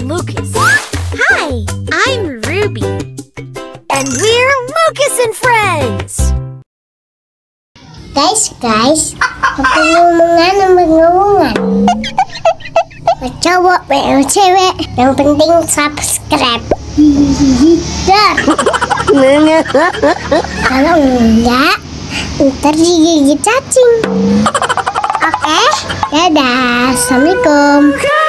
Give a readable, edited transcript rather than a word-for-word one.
Lucas. Hi, I'm Ruby. And we're Lucas and Friends. Guys, pengumuman nomor ngomongan. Cowok, cewek, yang penting subscribe. Dar. Kalau enggak, ntar digigit cacing. Oke, dadah, assalamualaikum.